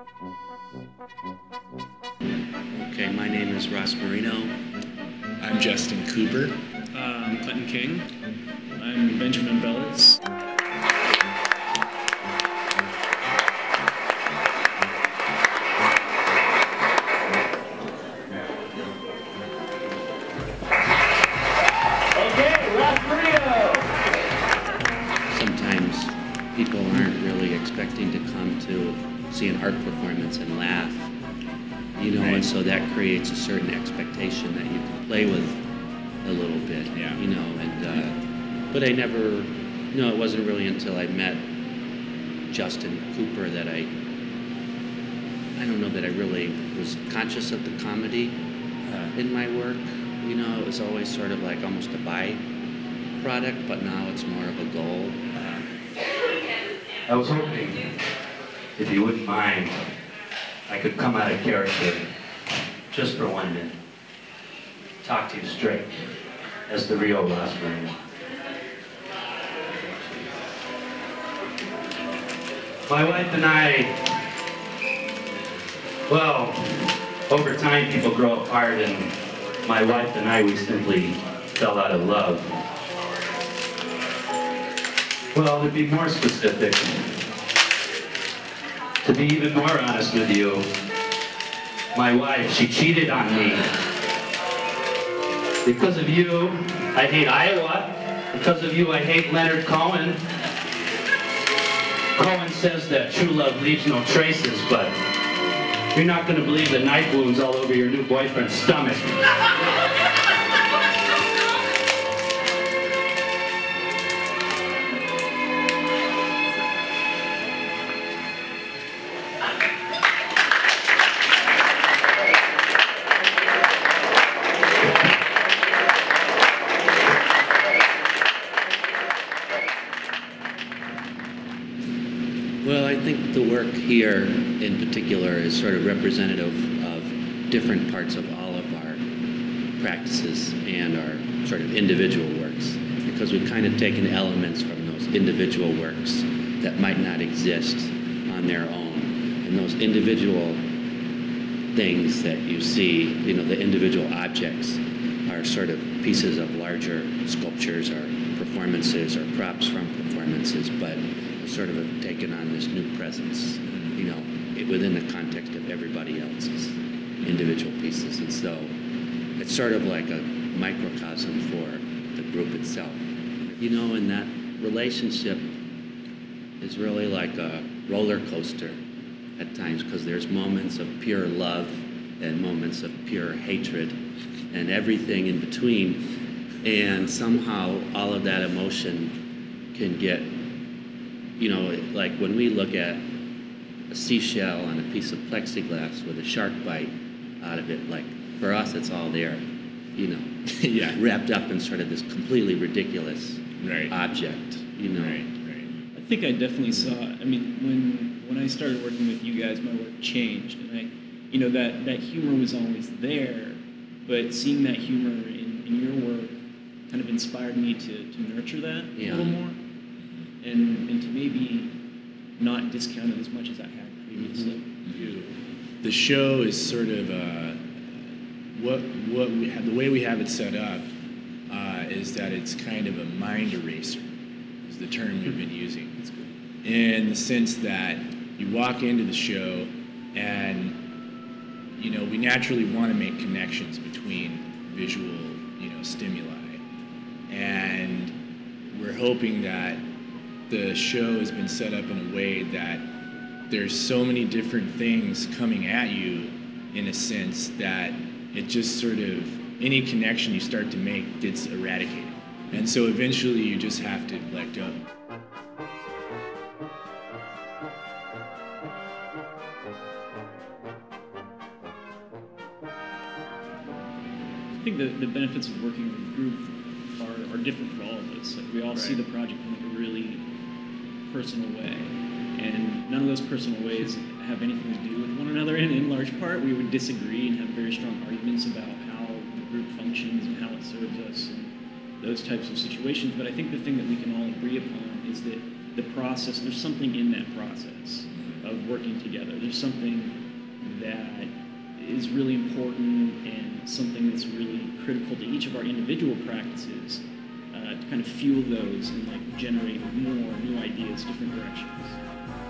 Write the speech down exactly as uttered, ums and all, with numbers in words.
Okay, my name is Ross Marino. I'm Justin Cooper. Uh, I'm Clinton King. I'm Benjamin Bellis. Sometimes people aren't really expecting to come to see an art performance and laugh, you know, right. And so that creates a certain expectation that you can play with a little bit, yeah. you know, and, uh, but I never, no, it wasn't really until I met Justin Cooper that I, I don't know that I really was conscious of the comedy uh, in my work, you know, it was always sort of like almost a byproduct, but now it's more of a goal. I was hoping, if you wouldn't mind, I could come out of character just for one minute. Talk to you straight as the real Ross Marino. My wife and I, well, over time people grow apart, and my wife and I, we simply fell out of love. Well, to be more specific, to be even more honest with you, my wife, she cheated on me. Because of you, I hate Iowa. Because of you, I hate Leonard Cohen. Cohen says that true love leaves no traces, but you're not going to believe the knife wounds all over your new boyfriend's stomach. Well, I think the work here in particular is sort of representative of different parts of all of our practices and our sort of individual works, because we've kind of taken elements from those individual works that might not exist on their own. And those individual things that you see, you know, the individual objects are sort of pieces of larger sculptures or performances or props from performances, but sort of have taken on this new presence, you know, it, within the context of everybody else's individual pieces. And so it's sort of like a microcosm for the group itself. You know, and that relationship is really like a roller coaster at times, because there's moments of pure love and moments of pure hatred and everything in between. And somehow all of that emotion can get, you know, like when we look at a seashell on a piece of plexiglass with a shark bite out of it, like for us it's all there, you know, yeah, wrapped up in sort of this completely ridiculous right. object, you know. Right, right. I think I definitely saw, I mean, when when I started working with you guys, my work changed, and I, you know, that, that humor was always there, but seeing that humor in, in your work kind of inspired me to, to nurture that yeah. a little more. And, and to maybe not discount it as much as I had previously. Mm-hmm. The show is sort of uh, what what we have, the way we have it set up uh, is that it's kind of a mind eraser, is the term we've been using. That's good. In the sense that you walk into the show and, you know, we naturally want to make connections between visual, you know, stimuli, and we're hoping that the show has been set up in a way that there's so many different things coming at you, in a sense, that it just sort of, any connection you start to make gets eradicated. And so eventually you just have to let go. I think the, the benefits of working with a group are, are different for all of us. Like, we all right. see the project in like a really personal way, and none of those personal ways have anything to do with one another, and in large part we would disagree and have very strong arguments about how the group functions and how it serves us and those types of situations. But I think the thing that we can all agree upon is that the process, there's something in that process of working together. There's something that is really important and something that's really critical to each of our individual practices uh, to kind of fuel those and like generate more new ideas, different directions.